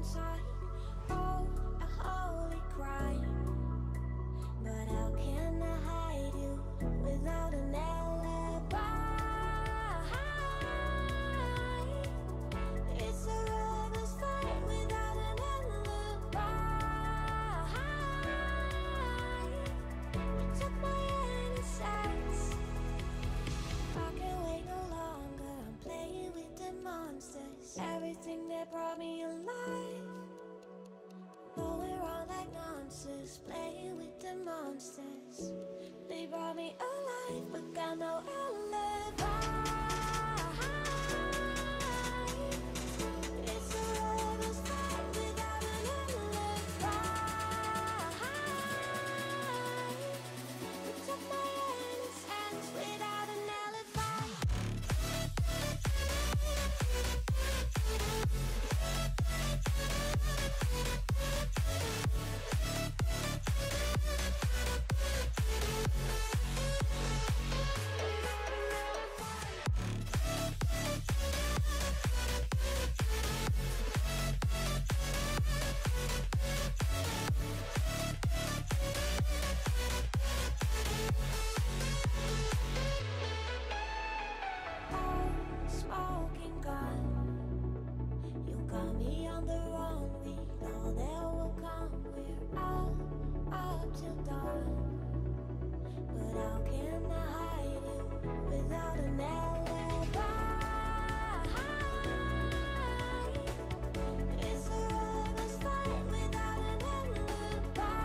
inside. Oh, a holy crime. But how can I hide you without an alibi? It's a lover's fight without an alibi. You took my innocence. I can't wait no longer. I'm playing with the monsters. Everything that brought me alive. Oh, we're all like monsters, playing with the monsters. They brought me alive, but got no alibi. It's a lover's fight without an alibi. You took my innocence without an alibi. Smoking gun, you got me on the run. We know that will come. We're out up till dawn. But how can I hide you without an alibi? It's a lover's fight without an alibi.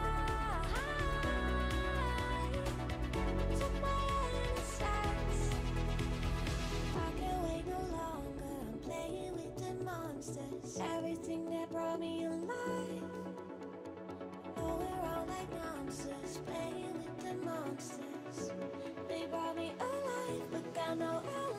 Took my innocence. I can't wait no longer. I'm playing with the monsters. Everything that brought me alive. Oh, we're all like monsters, playing with the monsters. They brought me alive, but got no alibi.